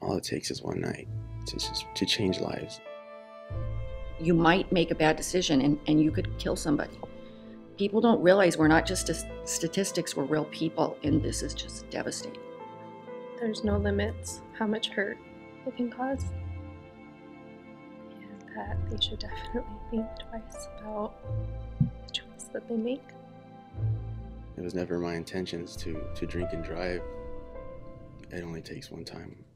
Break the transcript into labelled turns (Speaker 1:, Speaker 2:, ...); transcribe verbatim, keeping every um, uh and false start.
Speaker 1: All it takes is one night to just to change lives.
Speaker 2: You might make a bad decision and, and you could kill somebody. People don't realize we're not just a statistics, we're real people, and this is just devastating.
Speaker 3: There's no limits how much hurt it can cause. And that they should definitely think twice about the choice that they make.
Speaker 1: It was never my intentions to, to drink and drive. It only takes one time.